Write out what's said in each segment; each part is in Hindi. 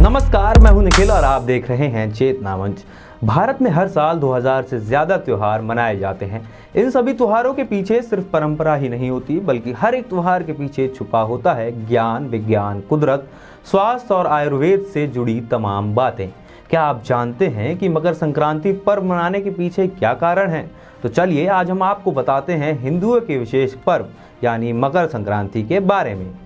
नमस्कार, मैं हूं निखिल और आप देख रहे हैं चेतना मंच। भारत में हर साल 2000 से ज्यादा त्योहार मनाए जाते हैं। इन सभी त्योहारों के पीछे सिर्फ परंपरा ही नहीं होती, बल्कि हर एक त्योहार के पीछे छुपा होता है ज्ञान, विज्ञान, कुदरत, स्वास्थ्य और आयुर्वेद से जुड़ी तमाम बातें। क्या आप जानते हैं कि मकर संक्रांति पर्व मनाने के पीछे क्या कारण है? तो चलिए आज हम आपको बताते हैं हिंदुओं के विशेष पर्व यानी मकर संक्रांति के बारे में।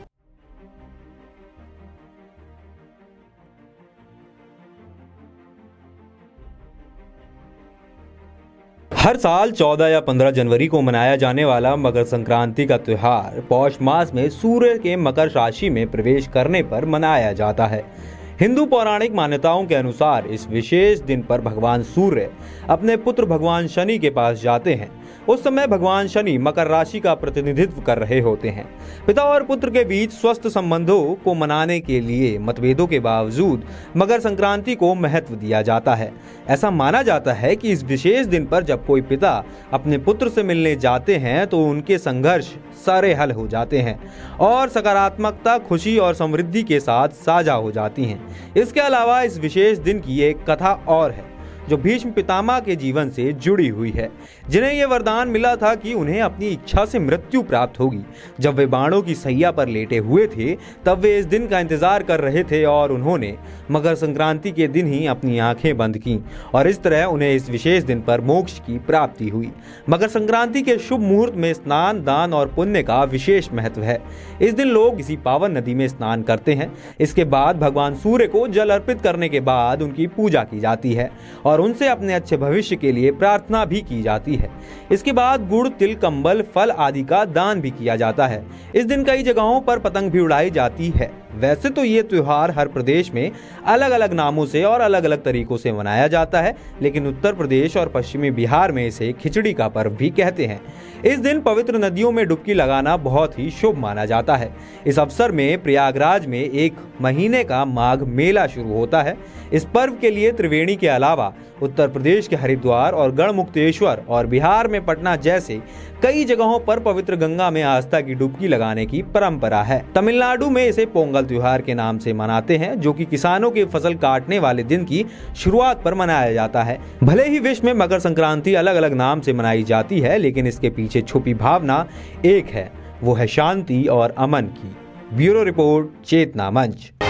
हर साल 14 या 15 जनवरी को मनाया जाने वाला मकर संक्रांति का त्योहार पौष मास में सूर्य के मकर राशि में प्रवेश करने पर मनाया जाता है। हिंदू पौराणिक मान्यताओं के अनुसार इस विशेष दिन पर भगवान सूर्य अपने पुत्र भगवान शनि के पास जाते हैं। उस समय भगवान शनि मकर राशि का प्रतिनिधित्व कर रहे होते हैं। पिता और पुत्र के बीच स्वस्थ संबंधों को मनाने के लिए मतभेदों के बावजूद मकर संक्रांति को महत्व दिया जाता है। ऐसा माना जाता है कि इस विशेष दिन पर जब कोई पिता अपने पुत्र से मिलने जाते हैं तो उनके संघर्ष सारे हल हो जाते हैं और सकारात्मकता, खुशी और समृद्धि के साथ साझा हो जाती हैं। इसके अलावा इस विशेष दिन की एक कथा और है जो भीष्म पितामह के जीवन से जुड़ी हुई है, जिन्हें यह वरदान मिला था कि उन्हें अपनी इच्छा से मृत्यु प्राप्त होगी। जब वे बाणों की सैया पर लेटे हुए थे तब वे इस दिन का इंतजार कर रहे थे और उन्होंने मकर संक्रांति के दिन ही अपनी आंखें बंद की और इस तरह उन्हें इस विशेष दिन पर मोक्ष की प्राप्ति हुई। मकर संक्रांति के शुभ मुहूर्त में स्नान, दान और पुण्य का विशेष महत्व है। इस दिन लोग इसी पावन नदी में स्नान करते हैं। इसके बाद भगवान सूर्य को जल अर्पित करने के बाद उनकी पूजा की जाती है और उनसे अपने अच्छे भविष्य के लिए प्रार्थना भी की जाती है। इसके बाद गुड़, तिल, कंबल, फल आदि का दान भी किया जाता है। इस दिन कई जगहों पर पतंग भी उड़ाई जाती है। वैसे तो ये त्योहार हर प्रदेश में अलग अलग नामों से और अलग अलग तरीकों से मनाया जाता है, लेकिन उत्तर प्रदेश और पश्चिमी बिहार में इसे खिचड़ी का पर्व भी कहते हैं। इस दिन पवित्र नदियों में डुबकी लगाना बहुत ही शुभ माना जाता है। इस अवसर में प्रयागराज में एक महीने का माघ मेला शुरू होता है। इस पर्व के लिए त्रिवेणी के अलावा उत्तर प्रदेश के हरिद्वार और गढ़मुक्तेश्वर और बिहार में पटना जैसे कई जगहों पर पवित्र गंगा में आस्था की डुबकी लगाने की परंपरा है। तमिलनाडु में इसे पोंगल त्योहार के नाम से मनाते हैं, जो कि किसानों की फसल काटने वाले दिन की शुरुआत पर मनाया जाता है। भले ही विश्व में मकर संक्रांति अलग अलग नाम से मनाई जाती है, लेकिन इसके पीछे छुपी भावना एक है, वो है शांति और अमन की। ब्यूरो रिपोर्ट, चेतना मंच।